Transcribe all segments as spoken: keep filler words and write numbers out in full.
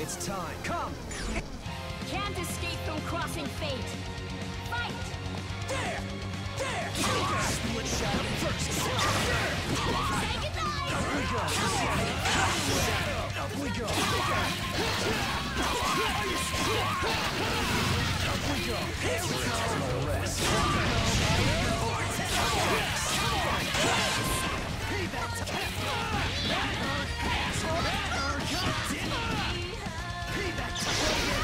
It's time. Come! Can't escape from crossing fate. Fight! There! There! Split shadow first! Say goodbye! Up we go! Shadow! Up we go! Up we go! Here we go! No rest! Payback time! That hurt! Asshole! That hurt! Payback time!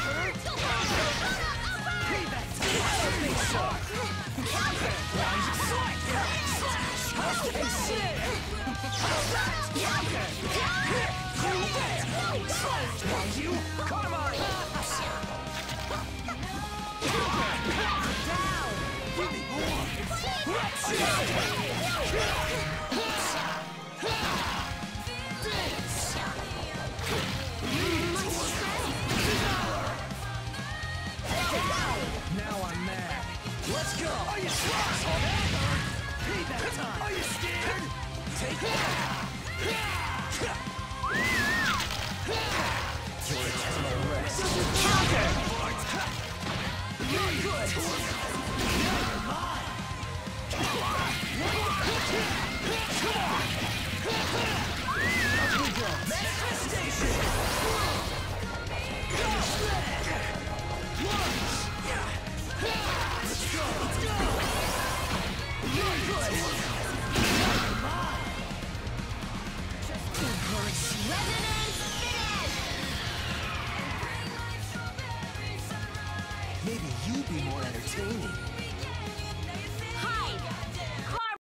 Payback time! Face off! Rising slide! Hey, shit! You, Carmine! Down! Give me more! Let's go! Now I'm mad. Let's go! Are you scared? Payback time! Are you scared? Take that!